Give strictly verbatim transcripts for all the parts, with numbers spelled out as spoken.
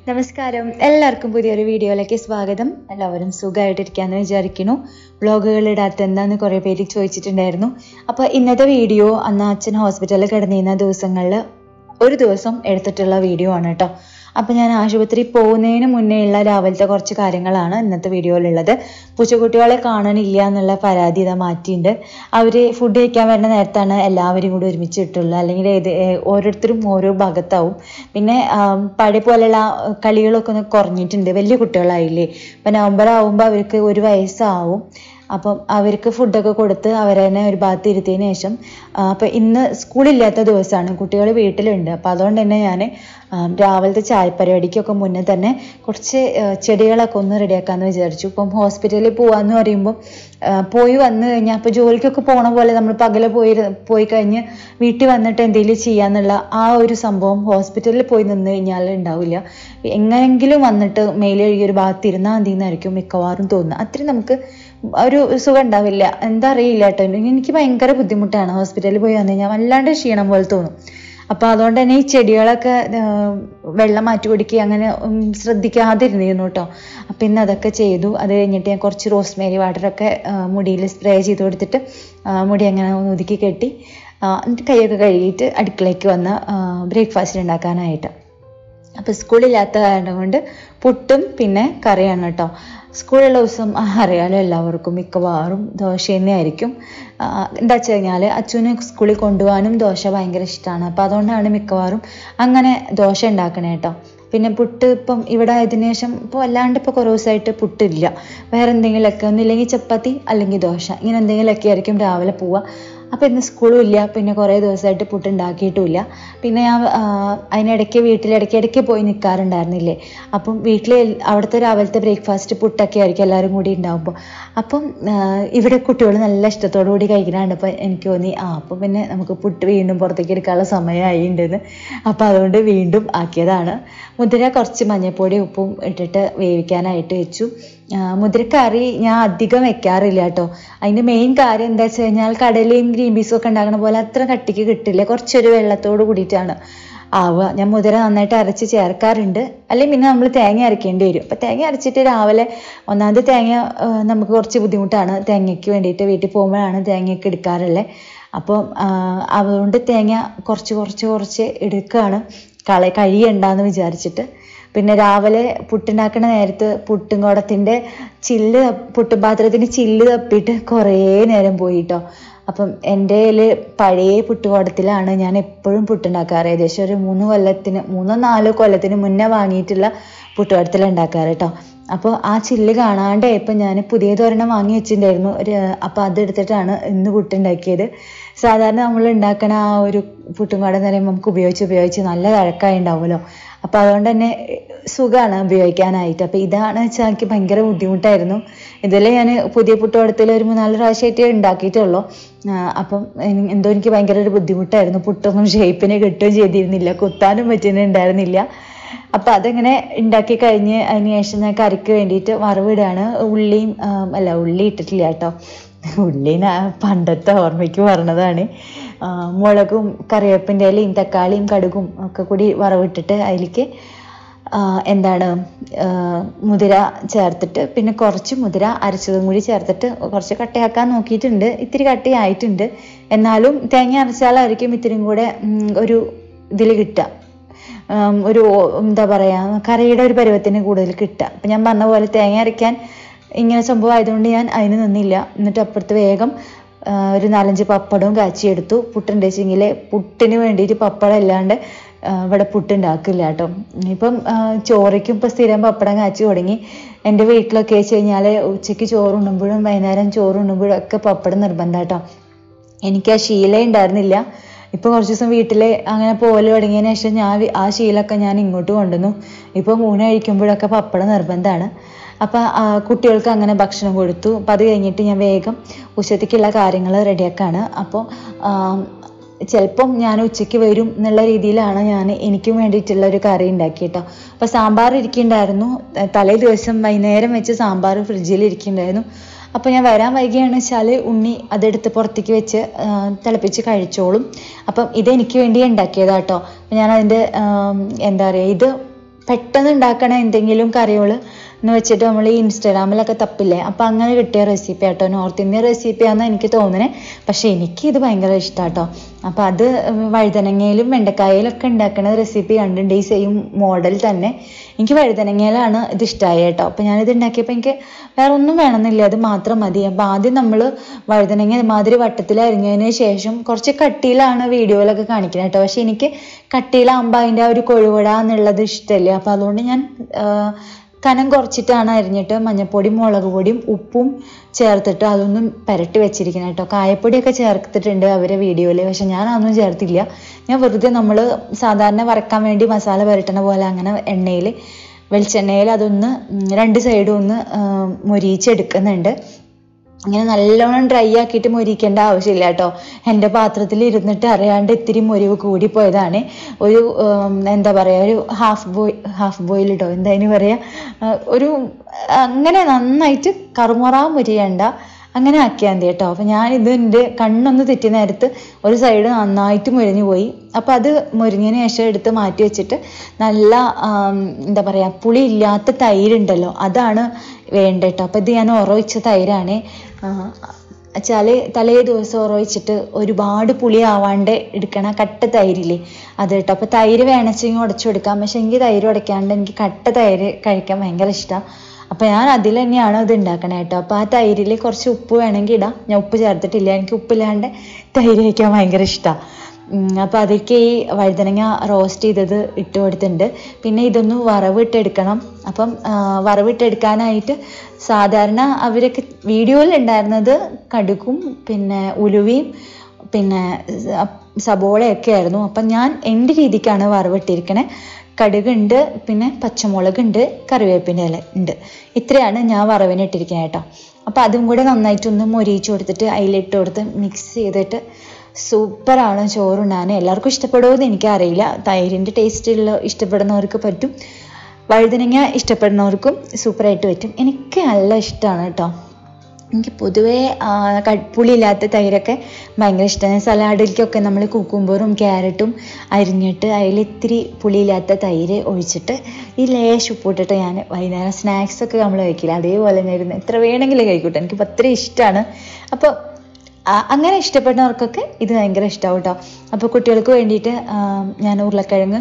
നമസ്കാരം, എല്ലാവർക്കും പുതിയൊരു വീഡിയോയിലേക്ക് സ്വാഗതം. എല്ലാവരും സുഖമായിട്ടിരിക്കാമെന്ന് വിചാരിക്കുന്നു. വ്ളോഗുകൾ ഇടാത്ത എന്താന്ന് കുറേ പേര് ചോദിച്ചിട്ടുണ്ടായിരുന്നു. അപ്പോൾ ഇന്നത്തെ വീഡിയോ അന്ന് അച്ഛൻ ഹോസ്പിറ്റലിൽ കിടന്നിരുന്ന ദിവസങ്ങളിൽ ഒരു ദിവസം എടുത്തിട്ടുള്ള വീഡിയോ ആണ് കേട്ടോ. അപ്പോൾ ഞാൻ ആശുപത്രി പോകുന്നതിന് മുന്നേ ഉള്ള രാവിലത്തെ കുറച്ച് കാര്യങ്ങളാണ് ഇന്നത്തെ വീഡിയോയിലുള്ളത്. പൂച്ചക്കുട്ടികളെ കാണാനില്ല എന്നുള്ള പരാതി ഇതാ മാറ്റിയിട്ടുണ്ട്. അവർ ഫുഡ് കഴിക്കാൻ വരുന്ന നേരത്താണ് എല്ലാവരും കൂടി ഒരുമിച്ച് ഇട്ടുള്ളത്, അല്ലെങ്കിൽ ഏത് ഓരോരുത്തരും ഓരോ ഭാഗത്താവും. പിന്നെ പഴയ പോലെയുള്ള കളികളൊക്കെ ഒന്ന് കുറഞ്ഞിട്ടുണ്ട്, വലിയ കുട്ടികളായില്ലേ. ഇപ്പം നവംബർ ആവുമ്പോൾ അവർക്ക് ഒരു വയസ്സാവും. അപ്പം അവർക്ക് ഫുഡൊക്കെ കൊടുത്ത് അവരെന്നെ ഒരു ഭാഗത്ത് ഇരുത്തിയതിന് ശേഷം അപ്പം ഇന്ന് സ്കൂളില്ലാത്ത ദിവസമാണ്, കുട്ടികൾ വീട്ടിലുണ്ട്. അപ്പം അതുകൊണ്ട് തന്നെ ഞാൻ രാവിലത്തെ ചായപ്പരിപാടിക്കൊക്കെ മുന്നേ തന്നെ കുറച്ച് ചെടികളൊക്കെ ഒന്ന് റെഡിയാക്കാമെന്ന് വിചാരിച്ചു. ഇപ്പം ഹോസ്പിറ്റലിൽ പോകാമെന്ന് പറയുമ്പോൾ പോയി വന്നു കഴിഞ്ഞാൽ അപ്പോൾ ജോലിക്കൊക്കെ പോണ പോലെ നമ്മൾ പകലെ പോയി പോയി കഴിഞ്ഞ് വീട്ടിൽ വന്നിട്ട് എന്തെങ്കിലും ചെയ്യാന്നുള്ള ആ ഒരു സംഭവം ഹോസ്പിറ്റലിൽ പോയി നിന്ന് കഴിഞ്ഞാൽ ഉണ്ടാവില്ല. എങ്ങനെങ്കിലും വന്നിട്ട് മേലെഴുകി ഒരു ഭാഗത്ത് ഇരുന്നാൽ മതി എന്നായിരിക്കും മിക്കവാറും തോന്നുന്നത്. അത്രയും നമുക്ക് ഒരു സുഖം ഉണ്ടാവില്ല, എന്താ അറിയില്ല കേട്ടോ. എനിക്ക് ഭയങ്കര ബുദ്ധിമുട്ടാണ് ഹോസ്പിറ്റലിൽ പോയി വന്നു കഴിഞ്ഞാൽ, വല്ലാണ്ട് ക്ഷീണം പോലെ തോന്നും. അപ്പോൾ അതുകൊണ്ട് തന്നെ ഈ ചെടികളൊക്കെ വെള്ളം മാറ്റി കൊടുക്കുക അങ്ങനെ ശ്രദ്ധിക്കാതിരുന്നിരുന്നു കേട്ടോ. അപ്പം ഇന്ന് അതൊക്കെ ചെയ്തു. അത് കഴിഞ്ഞിട്ട് ഞാൻ കുറച്ച് റോസ്മേരി വാട്ടറൊക്കെ മുടിയിൽ സ്പ്രേ ചെയ്ത് കൊടുത്തിട്ട് മുടി അങ്ങനെ ഒതുക്കി കെട്ടി എന്നിട്ട് കൈയൊക്കെ കഴുകിയിട്ട് അടുക്കളയ്ക്ക് വന്ന ബ്രേക്ക്ഫാസ്റ്റ് ഉണ്ടാക്കാനായിട്ട്. അപ്പോൾ സ്കൂളില്ലാത്ത കാരണം കൊണ്ട് പുട്ടും പിന്നെ കറിയാണ് കേട്ടോ. സ്കൂളുള്ള ദിവസം അറിയാലോ എല്ലാവർക്കും മിക്കവാറും ദോശ തന്നെയായിരിക്കും. എന്താ വെച്ച് കഴിഞ്ഞാൽ അച്ഛന് സ്കൂളിൽ കൊണ്ടുപോകാനും ദോശ ഭയങ്കര ഇഷ്ടമാണ്. അപ്പോൾ അതുകൊണ്ടാണ് മിക്കവാറും അങ്ങനെ ദോശ ഉണ്ടാക്കണേ കേട്ടോ. പിന്നെ പുട്ട് ഇപ്പം ഇവിടെ ആയതിനു ശേഷം ഇപ്പോൾ അല്ലാണ്ട് ഇപ്പോൾ കുറേ ദിവസമായിട്ട് പുട്ടില്ല. വേറെ എന്തെങ്കിലുമൊക്കെ ഒന്നില്ലെങ്കിൽ ചപ്പാത്തി അല്ലെങ്കിൽ ദോശ, ഇങ്ങനെ എന്തെങ്കിലുമൊക്കെ ആയിരിക്കും രാവിലെ പോവുക. അപ്പോൾ ഇന്ന് സ്കൂളും ഇല്ല, പിന്നെ കുറേ ദിവസമായിട്ട് പുട്ട് ഉണ്ടാക്കിയിട്ടുമില്ല. പിന്നെ ഞാൻ അതിനിടയ്ക്ക് വീട്ടിലിടയ്ക്ക് ഇടയ്ക്ക് പോയി നിൽക്കാറുണ്ടായിരുന്നില്ലേ. അപ്പം വീട്ടിൽ അവിടുത്തെ രാവിലത്തെ ബ്രേക്ക്ഫാസ്റ്റ് പുട്ടൊക്കെ ആയിരിക്കും എല്ലാവരും കൂടി ഉണ്ടാകുമ്പോൾ. അപ്പം ഇവിടെ കുട്ടികൾ നല്ല ഇഷ്ടത്തോടു കൂടി കഴിക്കാനുണ്ട്. അപ്പോൾ എനിക്ക് തോന്നി ആ അപ്പം പിന്നെ നമുക്ക് പുട്ട് വീണ്ടും പുറത്തേക്ക് എടുക്കാനുള്ള സമയമായിട്ടുണ്ടെന്ന്. അപ്പോൾ അതുകൊണ്ട് വീണ്ടും ആക്കിയതാണ്. മുതിര കുറച്ച് മഞ്ഞൾപ്പൊടി ഉപ്പും ഇട്ടിട്ട് വേവിക്കാനായിട്ട് വെച്ചു. മുതിരക്കറി ഞാൻ അധികം വെക്കാറില്ല കേട്ടോ. അതിൻ്റെ മെയിൻ കാര്യം എന്താ വെച്ച് കഴിഞ്ഞാൽ കടലയും ഗ്രീൻ പീസും ഒക്കെ ഉണ്ടാക്കുന്ന പോലെ അത്ര കട്ടിക്ക് കിട്ടില്ല, കുറച്ചൊരു വെള്ളത്തോട് കൂടിയിട്ടാണ് ആവുക. ഞാൻ മുതിര നന്നായിട്ട് അരച്ച് ചേർക്കാറുണ്ട്, അല്ലെങ്കിൽ പിന്നെ നമ്മൾ തേങ്ങ അരക്കേണ്ടി വരും. അപ്പം തേങ്ങ അരച്ചിട്ട് രാവിലെ ഒന്നാമത് തേങ്ങ നമുക്ക് കുറച്ച് ബുദ്ധിമുട്ടാണ്, തേങ്ങയ്ക്ക് വേണ്ടിയിട്ട് വീട്ടിൽ പോകുമ്പോഴാണ് തേങ്ങയൊക്കെ എടുക്കാറുള്ളത്. അപ്പം അതുകൊണ്ട് തേങ്ങ കുറച്ച് കുറച്ച് കുറച്ച് എടുക്കുകയാണ്, കള കഴിയണ്ടെന്ന് വിചാരിച്ചിട്ട്. പിന്നെ രാവിലെ പുട്ടുണ്ടാക്കുന്ന നേരത്ത് പുട്ടും കുടത്തിൻ്റെ ചില്ല് പുട്ടും പാത്രത്തിൻ്റെ ചില്ല് തപ്പിയിട്ട് കുറേ നേരം പോയി കേട്ടോ. അപ്പം എൻ്റെ കയ്യിൽ പഴയ പുട്ടുകുടത്തിലാണ് ഞാൻ എപ്പോഴും പുട്ടുണ്ടാക്കാറ്. ഏകദേശം ഒരു മൂന്ന് കൊല്ലത്തിന് മൂന്നോ നാലോ കൊല്ലത്തിന് മുന്നേ വാങ്ങിയിട്ടുള്ള പുട്ടുകുടത്തിലുണ്ടാക്കാറ് കേട്ടോ. അപ്പോൾ ആ ചില്ല് കാണാണ്ട് ഇപ്പം ഞാൻ പുതിയതൊരെണ്ണം വാങ്ങി വെച്ചിട്ടുണ്ടായിരുന്നു ഒരു, അപ്പോൾ അതെടുത്തിട്ടാണ് ഇന്ന് പുട്ടുണ്ടാക്കിയത്. സാധാരണ നമ്മൾ ഉണ്ടാക്കണ ആ ഒരു പുട്ടും കുടം എന്ന് പറയുമ്പോൾ നമുക്ക് ഉപയോഗിച്ച് ഉപയോഗിച്ച് നല്ല തഴക്കായി ഉണ്ടാവുമല്ലോ. അപ്പോൾ അതുകൊണ്ട് തന്നെ സുഖമാണ് ഉപയോഗിക്കാനായിട്ട്. അപ്പോൾ ഇതാണ് വെച്ചാൽ എനിക്ക് ഭയങ്കര ബുദ്ധിമുട്ടായിരുന്നു. ഇതിൽ ഞാൻ പുതിയ പുട്ടുകുടത്തിൽ ഒരു മൂന്നാല് പ്രാവശ്യമായിട്ട് ഉണ്ടാക്കിയിട്ടുള്ളൂ. അപ്പം എന്തോ എനിക്ക് ഭയങ്കര ഒരു ബുദ്ധിമുട്ടായിരുന്നു. പുട്ടൊന്നും ഷേപ്പിനെ കിട്ടുകയും ചെയ്തിരുന്നില്ല, കുത്താനും പറ്റുന്നുണ്ടായിരുന്നില്ല. അപ്പം അതങ്ങനെ ഉണ്ടാക്കി കഴിഞ്ഞ് അതിന് ശേഷം ഞാൻ കറിക്ക് വേണ്ടിയിട്ട് വറവിടാണ്. ഉള്ളിയും അല്ല ഉള്ളി ഇട്ടിട്ടില്ല കേട്ടോ, ഉള്ളി പണ്ടത്തെ ഓർമ്മയ്ക്ക് പറഞ്ഞതാണ്. മുളകും കറിവേപ്പിൻ്റെ ഇലയും തക്കാളിയും കടുകും ഒക്കെ കൂടി വറവിട്ടിട്ട് അതിലേക്ക് എന്താണ് മുതിര ചേർത്തിട്ട് പിന്നെ കുറച്ച് മുതിര അരച്ചതും കൂടി ചേർത്തിട്ട് കുറച്ച് കട്ടയാക്കാൻ നോക്കിയിട്ടുണ്ട്. ഇത്തിരി കട്ടയായിട്ടുണ്ട്, എന്നാലും തേങ്ങ അരച്ചാലായിരിക്കും ഇത്തിരിയും കൂടെ ഒരു ഇതിൽ കിട്ടുക, ഒരു എന്താ പറയുക കറിയുടെ ഒരു പരുവത്തിന് കൂടുതൽ കിട്ടുക. അപ്പം ഞാൻ പറഞ്ഞ പോലെ തേങ്ങ അരയ്ക്കാൻ ഇങ്ങനെ സംഭവം ആയതുകൊണ്ട് ഞാൻ അതിന് നിന്നില്ല. എന്നിട്ട് അപ്പുറത്ത് വേഗം ഒരു നാലഞ്ച് പപ്പടവും കാച്ചിയെടുത്തു. പുട്ടുണ്ടെച്ചെങ്കിൽ പുട്ടിന് വേണ്ടിയിട്ട് പപ്പടം അല്ലാണ്ട് ഇവിടെ പുട്ടുണ്ടാക്കില്ല കേട്ടോ. ഇപ്പം ചോറയ്ക്കും ഇപ്പം സ്ഥിരം പപ്പടം കാച്ചി തുടങ്ങി. എൻ്റെ വീട്ടിലൊക്കെ വെച്ച് കഴിഞ്ഞാൽ ഉച്ചയ്ക്ക് ചോറുണ്ണുമ്പോഴും വൈകുന്നേരം ചോറുണ്ണുമ്പോഴും ഒക്കെ പപ്പടം നിർബന്ധം കേട്ടോ. എനിക്ക് ആ ശീലം ഉണ്ടായിരുന്നില്ല. ഇപ്പോൾ കുറച്ച് ദിവസം വീട്ടിൽ അങ്ങനെ പോലെ തുടങ്ങിയതിന് ശേഷം ഞാൻ ആ ശീലമൊക്കെ ഞാൻ ഇങ്ങോട്ട് കൊണ്ടുവന്നു. ഇപ്പോൾ ഊണ് കഴിക്കുമ്പോഴൊക്കെ പപ്പടം നിർബന്ധമാണ്. അപ്പം കുട്ടികൾക്ക് അങ്ങനെ ഭക്ഷണം കൊടുത്തു. അപ്പം അത് കഴിഞ്ഞിട്ട് ഞാൻ വേഗം ഉച്ചത്തേക്കുള്ള കാര്യങ്ങൾ റെഡിയാക്കാണ്. അപ്പോൾ ചിലപ്പം ഞാൻ ഉച്ചയ്ക്ക് വരും എന്നുള്ള രീതിയിലാണ് ഞാൻ എനിക്കും വേണ്ടിയിട്ടുള്ള ഒരു കറി ഉണ്ടാക്കി കേട്ടോ. അപ്പോൾ സാമ്പാർ ഇരിക്കുന്നുണ്ടായിരുന്നു, തലേ ദിവസം വൈകുന്നേരം വെച്ച് സാമ്പാർ ഫ്രിഡ്ജിൽ ഇരിക്കുന്നുണ്ടായിരുന്നു. അപ്പോൾ ഞാൻ വരാൻ വൈകിയാണെന്ന് വെച്ചാൽ ഉണ്ണി അതെടുത്ത് പുറത്തേക്ക് വെച്ച് തിളപ്പിച്ച് കഴിച്ചോളും. അപ്പം ഇതെനിക്ക് വേണ്ടി ഉണ്ടാക്കിയതാട്ടോ. ഞാൻ അതിൻ്റെ എന്താ പറയുക, ഇത് പെട്ടെന്ന് ഉണ്ടാക്കണ എന്തെങ്കിലും കറികൾ എന്ന് വെച്ചിട്ട് നമ്മൾ ഈ ഇൻസ്റ്റാഗ്രാമിലൊക്കെ തപ്പില്ലേ, അപ്പം അങ്ങനെ കിട്ടിയ റെസിപ്പി ആട്ടോ, നോർത്ത് ഇന്ത്യൻ റെസിപ്പിയാണെന്ന് എനിക്ക് തോന്നുന്നത്. പക്ഷെ എനിക്ക് ഇത് ഭയങ്കര ഇഷ്ടമാട്ടോ. അപ്പം അത് വഴുതനങ്ങയിലും വെണ്ടക്കായയിലും ഒക്കെ ഉണ്ടാക്കുന്ന റെസിപ്പി കണ്ടിട്ടുണ്ട്, ഈ സെയിം മോഡൽ തന്നെ. എനിക്ക് വഴുതനങ്ങയിലാണ് ഇത് ഇഷ്ടമായി കേട്ടോ. അപ്പം ഞാനിത് ഉണ്ടാക്കിയപ്പോൾ എനിക്ക് വേറെ ഒന്നും വേണമെന്നില്ല, അത് മാത്രം മതി. അപ്പം ആദ്യം നമ്മൾ വഴുതനങ്ങ മാതിരി വട്ടത്തിൽ അരിഞ്ഞതിന് ശേഷം കുറച്ച് കട്ടിയിലാണ് വീഡിയോയിലൊക്കെ കാണിക്കുന്നത് കേട്ടോ. പക്ഷെ എനിക്ക് കട്ടിയിലാകുമ്പോൾ അതിൻ്റെ ആ ഒരു കൊഴുവട എന്നുള്ളത് ഇഷ്ടമല്ല. അപ്പം അതുകൊണ്ട് ഞാൻ കനം കുറച്ചിട്ടാണ് അരിഞ്ഞിട്ട് മഞ്ഞൾപ്പൊടിയും മുളക് പൊടിയും ഉപ്പും ചേർത്തിട്ട് അതൊന്നും പുരട്ടി വെച്ചിരിക്കണം കേട്ടോ. കായപ്പൊടിയൊക്കെ ചേർത്തിട്ടുണ്ട് അവരെ വീഡിയോയിൽ, പക്ഷെ ഞാൻ അതൊന്നും ചേർത്തില്ല. ഞാൻ വെറുതെ നമ്മൾ സാധാരണ വറക്കാൻ വേണ്ടി മസാല പുരട്ടണ പോലെ അങ്ങനെ എണ്ണയിൽ വെളിച്ചെണ്ണയിൽ അതൊന്ന് രണ്ട് സൈഡും ഒന്ന് മൊരിയിച്ചെടുക്കുന്നുണ്ട്. അങ്ങനെ നല്ലോണം ഡ്രൈ ആക്കിയിട്ട് മൊരിക്കേണ്ട ആവശ്യമില്ല കേട്ടോ. എൻ്റെ പാത്രത്തിൽ ഇരുന്നിട്ട് അറിയാണ്ട് ഇത്തിരി മൊരിവ് കൂടിപ്പോയതാണ്. ഒരു എന്താ പറയുക, ഒരു ഹാഫ് ബോയ് ഹാഫ് ബോയിൽ ഇട്ടോ എന്താ അതിന് പറയുക, ഒരു അങ്ങനെ നന്നായിട്ട് കറുമുറ മൊരിയണ്ട, അങ്ങനെ ആക്കിയാൽ മതി കേട്ടോ. അപ്പം ഞാനിത് എൻ്റെ കണ്ണൊന്ന് തെറ്റി നേരത്ത് ഒരു സൈഡ് നന്നായിട്ട് മുരിഞ്ഞു പോയി. അപ്പം അത് മുരിഞ്ഞതിന് ശേഷം എടുത്ത് മാറ്റി വെച്ചിട്ട് നല്ല എന്താ പറയുക, പുളി ഇല്ലാത്ത തൈരുണ്ടല്ലോ അതാണ് വേണ്ട കേട്ടോ. അപ്പം ഇത് ഞാൻ ഉറവിച്ച തൈരാണ്. വെച്ചാൽ തലേ ദിവസം ഉറവിച്ചിട്ട് ഒരുപാട് പുളി ആവാണ്ട് എടുക്കണ കട്ട തൈരില്ലേ അത് കേട്ടോ. അപ്പം തൈര് വേണമെച്ചെങ്കിൽ ഉടച്ചു കൊടുക്കാം, പക്ഷെ എനിക്ക് തൈര് ഉടയ്ക്കാണ്ട് എനിക്ക് കട്ട തൈര് കഴിക്കാൻ ഭയങ്കര ഇഷ്ടമാണ്. അപ്പം ഞാൻ അതിൽ തന്നെയാണ് ഇത് ഉണ്ടാക്കണേ കേട്ടോ. അപ്പോൾ ആ തൈരിൽ കുറച്ച് ഉപ്പ് വേണമെങ്കിൽ ഇടാം, ഞാൻ ഉപ്പ് ചേർത്തിട്ടില്ല, എനിക്ക് ഉപ്പില്ലാണ്ട് തൈര് കഴിക്കാൻ ഭയങ്കര ഇഷ്ടമാണ്. അപ്പം അതിലേക്ക് ഈ വഴുതനങ്ങ റോസ്റ്റ് ചെയ്തത് ഇട്ട് കൊടുത്തിട്ടുണ്ട്. പിന്നെ ഇതൊന്ന് വറവിട്ടെടുക്കണം. അപ്പം വറവിട്ടെടുക്കാനായിട്ട് സാധാരണ അവരൊക്കെ വീഡിയോയിൽ ഉണ്ടായിരുന്നത് കടുകും പിന്നെ ഉലുവയും പിന്നെ സബോളയൊക്കെ ആയിരുന്നു. അപ്പം ഞാൻ എൻ്റെ രീതിക്കാണ് വറവിട്ടിരിക്കണേ. കടുകുണ്ട്, പിന്നെ പച്ചമുളകുണ്ട്, കറിവേപ്പിൻ്റെ ഇല ഉണ്ട്, ഇത്രയാണ് ഞാൻ വറവിനിട്ടിരിക്കുന്നത് കേട്ടോ. അപ്പം അതും കൂടെ നന്നായിട്ടൊന്ന് മൊരിയിച്ച് കൊടുത്തിട്ട് അതിലിട്ട് കൊടുത്ത് മിക്സ് ചെയ്തിട്ട് സൂപ്പറാണ് ചോറുണ്ണാൻ. എല്ലാവർക്കും ഇഷ്ടപ്പെടുമോയെന്ന് എനിക്കറിയില്ല. തൈരിൻ്റെ ടേസ്റ്റുള്ള ഇഷ്ടപ്പെടുന്നവർക്ക് പറ്റും, വഴുതനങ്ങ ഇഷ്ടപ്പെടുന്നവർക്കും സൂപ്പറായിട്ട് പറ്റും. എനിക്ക് നല്ല ഇഷ്ടമാണ് കേട്ടോ. എനിക്ക് പൊതുവേ പുളിയില്ലാത്ത തൈരൊക്കെ ഭയങ്കര ഇഷ്ടമാണ്. സലാഡിലേക്കൊക്കെ നമ്മൾ കുക്കുംബറും ക്യാരറ്റും അരിഞ്ഞിട്ട് അതിൽ ഇത്തിരി പുളിയില്ലാത്ത തൈര് ഒഴിച്ചിട്ട് ഈ ലേശം ഉപ്പിട്ടിട്ട് ഞാൻ വൈകുന്നേരം സ്നാക്സൊക്കെ നമ്മൾ കഴിക്കില്ല, അതേപോലെ തന്നെ ഇരുന്ന് എത്ര വേണമെങ്കിലും കഴിക്കൂട്ടെ. എനിക്ക് അത്രയും ഇഷ്ടമാണ്. അപ്പോൾ അങ്ങനെ ഇഷ്ടപ്പെടുന്നവർക്കൊക്കെ ഇത് ഭയങ്കര ഇഷ്ടമാവും കേട്ടോ. അപ്പോൾ കുട്ടികൾക്ക് വേണ്ടിയിട്ട് ഞാൻ ഉരുളക്കിഴങ്ങ്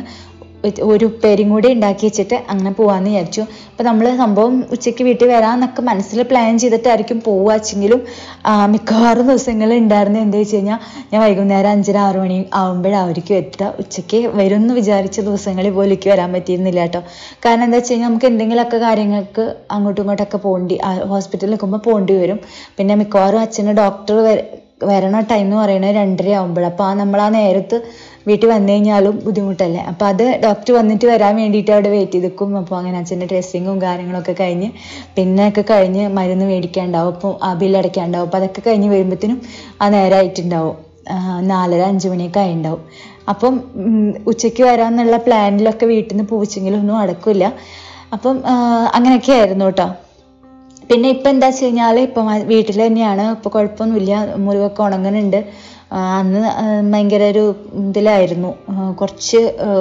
ഒരു ഉപ്പേരിയും കൂടി ഉണ്ടാക്കി വെച്ചിട്ട് അങ്ങനെ പോകാമെന്ന് വിചാരിച്ചു. അപ്പോൾ നമ്മൾ സംഭവം ഉച്ചയ്ക്ക് വീട്ടിൽ വരാമെന്നൊക്കെ മനസ്സിൽ പ്ലാൻ ചെയ്തിട്ടായിരിക്കും പോവുക വെച്ചെങ്കിലും മിക്കവാറും ദിവസങ്ങളിൽ ഉണ്ടായിരുന്നത് എന്താ വെച്ച് കഴിഞ്ഞാൽ ഞാൻ വൈകുന്നേരം അഞ്ചര ആറു മണി ആകുമ്പോഴായിരിക്കും എത്തുക. ഉച്ചയ്ക്ക് വരും എന്ന് വിചാരിച്ച ദിവസങ്ങളിൽ പോലും എനിക്ക് വരാൻ പറ്റിയിരുന്നില്ല കേട്ടോ. കാരണം എന്താ വെച്ച് കഴിഞ്ഞാൽ നമുക്ക് എന്തെങ്കിലുമൊക്കെ കാര്യങ്ങൾക്ക് അങ്ങോട്ടും ഇങ്ങോട്ടൊക്കെ പോകേണ്ടി ഹോസ്പിറ്റലിൽ നിൽക്കുമ്പോൾ പോകേണ്ടി വരും. പിന്നെ മിക്കവാറും അച്ഛന് ഡോക്ടർ വരണ ടൈം എന്ന് പറയുന്നത് രണ്ടര ആകുമ്പോഴാണ്. അപ്പോൾ ആ നമ്മൾ ആ നേരത്ത് വീട്ടിൽ വന്നു കഴിഞ്ഞാലും ബുദ്ധിമുട്ടല്ലേ. അപ്പോൾ അത് ഡോക്ടർ വന്നിട്ട് വരാൻ വേണ്ടിയിട്ട് അവിടെ വെയിറ്റ് ചെയ്ത് നിൽക്കും. അപ്പോൾ അങ്ങനെ അച്ഛൻ്റെ ടെസ്റ്റിങ്ങും കാര്യങ്ങളൊക്കെ കഴിഞ്ഞ് പിന്നെ ഒക്കെ കഴിഞ്ഞ് മരുന്ന് മേടിക്കാനുണ്ടാവും, അപ്പോൾ ആ ബില്ലടയ്ക്കാനുണ്ടാവും. അപ്പോൾ അതൊക്കെ കഴിഞ്ഞ് വരുമ്പോഴത്തേനും ആ നേരമായിട്ടുണ്ടാവും, നാലര അഞ്ച് മണിയൊക്കെ ആയിട്ടുണ്ടാവും. അപ്പം ഉച്ചയ്ക്ക് വരാമെന്നുള്ള പ്ലാനിലൊക്കെ വീട്ടിൽ നിന്ന് പൂച്ചെങ്കിലും ഒന്നും നടക്കില്ല. അപ്പം അങ്ങനെയൊക്കെ ആയിരുന്നു കേട്ടോ. പിന്നെ ഇപ്പം എന്താ വെച്ച് കഴിഞ്ഞാൽ ഇപ്പം വീട്ടിൽ തന്നെയാണ്, ഇപ്പോൾ കുഴപ്പമൊന്നുമില്ല, മുറിവൊക്കെ ഉണങ്ങുന്നുണ്ട്. അന്ന് ഭയങ്കര ഒരു ഇതിലായിരുന്നു, കുറച്ച്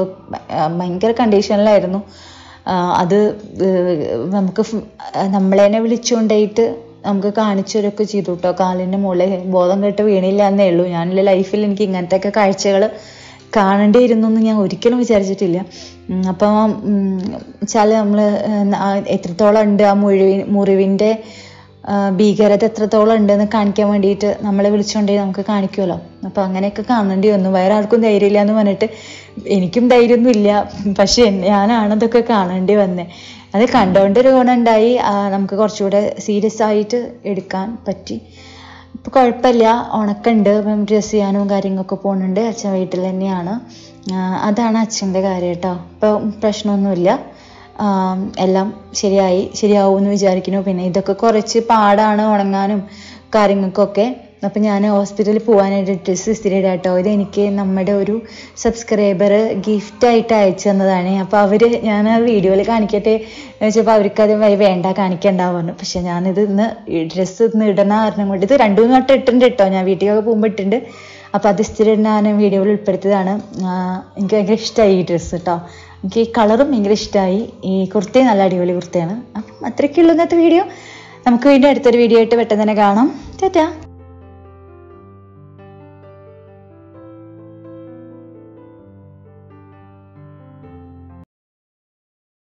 ഭയങ്കര കണ്ടീഷനിലായിരുന്നു. അത് നമുക്ക് നമ്മളെന്നെ വിളിച്ചുകൊണ്ടായിട്ട് നമുക്ക് കാണിച്ചവരൊക്കെ ചെയ്തു കേട്ടോ. കാലിൻ്റെ മുകളിൽ ബോധം കെട്ട് വീണില്ല എന്നേ ഉള്ളൂ. ഞാനുള്ള ലൈഫിൽ എനിക്ക് ഇങ്ങനത്തെയൊക്കെ കാഴ്ചകൾ കാണേണ്ടിയിരുന്നൊന്നും ഞാൻ ഒരിക്കലും വിചാരിച്ചിട്ടില്ല. അപ്പം വെച്ചാൽ നമ്മൾ എത്രത്തോളം ഉണ്ട് ആ മുറിവി മുറിവിൻ്റെ ഭീകരത എത്രത്തോളം ഉണ്ടെന്ന് കാണിക്കാൻ വേണ്ടിയിട്ട് നമ്മളെ വിളിച്ചുകൊണ്ടേ നമുക്ക് കാണിക്കുമല്ലോ. അപ്പോൾ അങ്ങനെയൊക്കെ കാണേണ്ടി വന്നു. വേറെ ആർക്കും ധൈര്യമില്ല എന്ന് പറഞ്ഞിട്ട് എനിക്കും ധൈര്യമൊന്നും ഇല്ല, പക്ഷെ ഞാനാണ് ഇതൊക്കെ കാണേണ്ടി വന്നത്. അത് കണ്ടുകൊണ്ടൊരു ഗുണമുണ്ടായി, നമുക്ക് കുറച്ചുകൂടെ സീരിയസ് ആയിട്ട് എടുക്കാൻ പറ്റി. ഇപ്പോൾ കുഴപ്പമില്ല, ഉണക്കുണ്ട്, ഡ്രസ്സ് ചെയ്യാനും കാര്യങ്ങളൊക്കെ പോകുന്നുണ്ട്. അച്ഛൻ വീട്ടിൽ തന്നെയാണ്. അതാണ് അച്ഛൻ്റെ കാര്യം കേട്ടോ. ഇപ്പോൾ പ്രശ്നമൊന്നുമില്ല, എല്ലാം ശരിയായി ശരിയാവുമെന്ന് വിചാരിക്കുന്നു. പിന്നെ ഇതൊക്കെ കുറച്ച് പാടാണ് ഉണങ്ങാനും കാര്യങ്ങൾക്കൊക്കെ. അപ്പം ഞാൻ ഹോസ്പിറ്റലിൽ പോകാനായിട്ട് ഡ്രസ്സ് ഇസ്തിരി ഇടാം കേട്ടോ. ഇത് എനിക്ക് നമ്മുടെ ഒരു സബ്സ്ക്രൈബർ ഗിഫ്റ്റായിട്ട് അയച്ചു തന്നതാണ്. അപ്പോൾ അവർ ഞാൻ ആ വീഡിയോയിൽ കാണിക്കട്ടെ ചോദിച്ചപ്പോൾ അവർക്കത് വേണ്ട കാണിക്കണ്ടാവും പറഞ്ഞു. പക്ഷെ ഞാനിത് ഇന്ന് ഡ്രസ്സ് ഇന്ന് ഇടണ കാരണം കൊണ്ട് ഇത് രണ്ടു മൂന്ന് വട്ടം ഇട്ടിട്ടുണ്ട് കേട്ടോ. ഞാൻ വീട്ടിലൊക്കെ പോകുമ്പോൾ ഇട്ടിട്ടുണ്ട്. അപ്പോൾ അത് സ്ഥിരം ഞാൻ വീഡിയോയിൽ ഉൾപ്പെടുത്തിയതാണ്. എനിക്ക് ഭയങ്കര ഇഷ്ടമായി ഈ ഡ്രസ്സ് കേട്ടോ. എനിക്ക് ഈ കളറും ഭയങ്കര ഇഷ്ടമായി. ഈ കുർത്തയും നല്ല അടിപൊളി കുർത്തയാണ്. അപ്പം അത്രയ്ക്കുള്ളൂ ഇന്നത്തെ വീഡിയോ. നമുക്ക് വീണ്ടും അടുത്തൊരു വീഡിയോ ആയിട്ട് പെട്ടെന്ന് തന്നെ കാണാം. ടാറ്റാ.